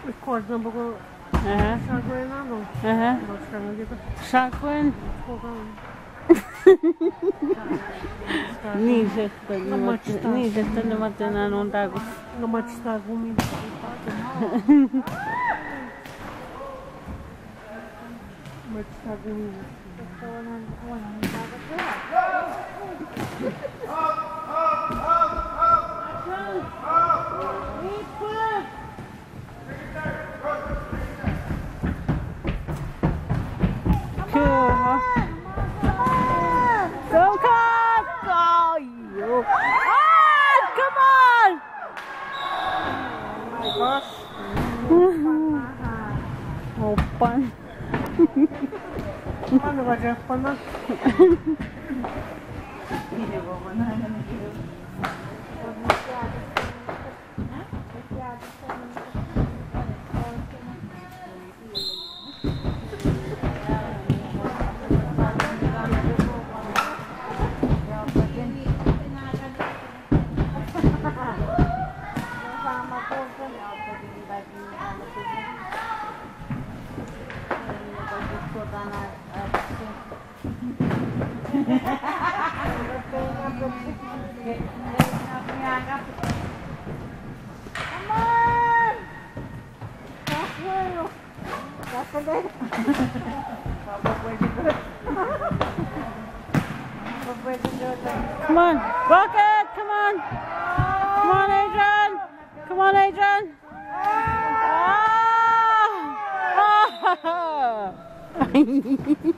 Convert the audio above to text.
Corta um pouco. Şarkı oynandı. Şarkı Niitä tänne matena on taku. No matstaa kummin. Matstaa kummin. Go cut! Oh, you. Ah, come on! Oh my gosh. Open. Ano ba dyan pa na? Come on, Rocket! Come on! Come on, Adrian! Come on, Adrian! Ah! Ah!